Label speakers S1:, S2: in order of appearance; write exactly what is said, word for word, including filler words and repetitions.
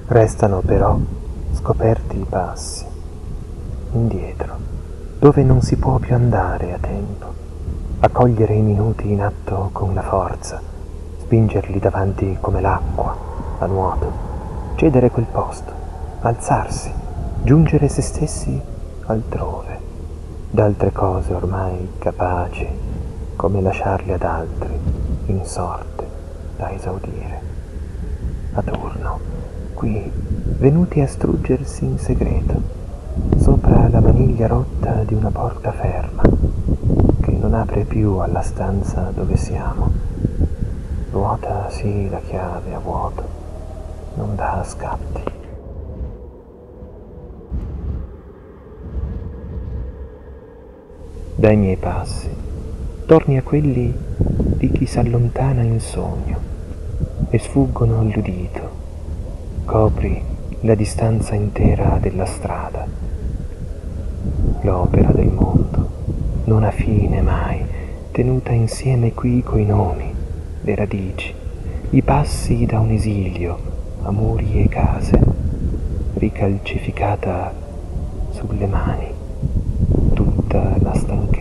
S1: Restano però scoperti i passi, indietro, dove non si può più andare a tempo, a cogliere i minuti in atto con la forza, spingerli davanti come l'acqua, a nuoto, cedere quel posto, alzarsi, giungere se stessi altrove, d'altre cose ormai capaci, come lasciarli ad altri, in sorte, da esaudire. A turno, qui, venuti a struggersi in segreto, sopra la maniglia rotta di una porta ferma, che non apre più alla stanza dove siamo. Ruota sì la chiave a vuoto, non dà scatti. Dai miei passi, torni a quelli di chi s'allontana in sogno e sfuggono all'udito. Copri la distanza intera della strada. L'opera del mondo non ha fine mai, tenuta insieme qui coi nomi, le radici, i passi da un esilio a muri e case, ricalcificata sulle mani, tutta la stanchezza